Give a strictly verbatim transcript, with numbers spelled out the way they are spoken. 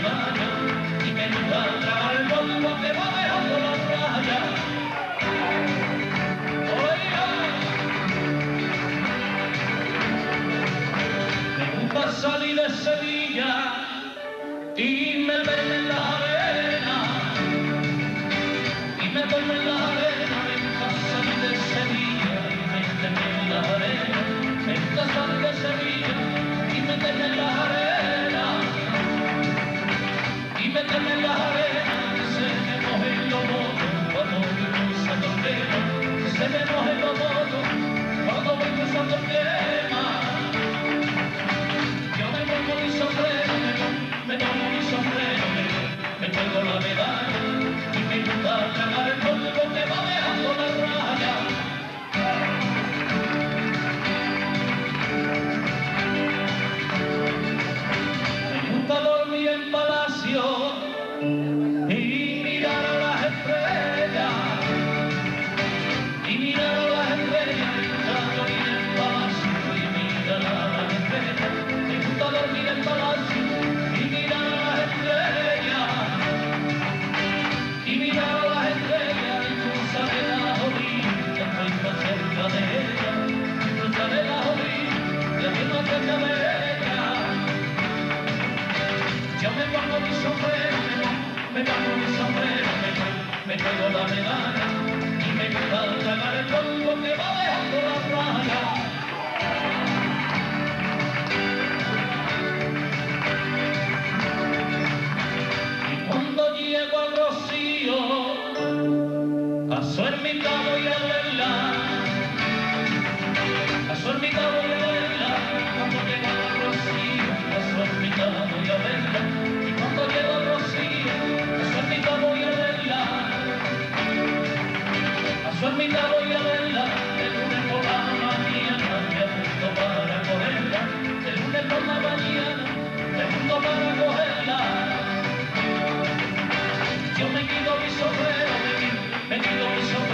medalla y me gusta tragar el polvo que va dejando la playa. Me gusta salir de Sevilla y meterme en la arena, y meterme en la arena. Me gusta salir de Sevilla y meterme en la arena. Me gusta salir de Sevilla y meterme en la arena, y meterme en la arena. Se me mojen los motos cuando voy cruzando el tema, se me mojen los motos cuando voy cruzando el tema. Yo me pongo mi sombrero, me pongo mi sombrero, me, me pongo la medalla y me gusta tragar el polvo que va dejando la raya. Me gusta dormir en palacio y mirar a las estrellas, y mirar a las estrellas. Me gusta dormir en palacio y mirar a las estrellas. Me gusta dormir en palacio y mirar a las estrellas, y mirar a las estrellas. Y cruzaré las orillas, estoy más cerca de ella, y cruzaré las orillas, estoy más cerca de ella. Yo me pongo mi sombrero, me, me pongo mi sombrero, me, me traigo la medalla y me gusta tragar el polvo que va dejando la playa. Y cuando llego al Rocío, paso en mi cabo y a verla, paso en mi cabo y a verla. Cuando llego al Rocío, paso en mi cabo y a verla. Y cuando llego al Rocío, paso en mi cabo y a verla, paso en mi cabo y a verla. El lunes por la mañana me apunto para cogerla, el lunes por la mañana me apunto para cogerla. Yo me quito mi sombrero, me quito, me quito mi sombrero.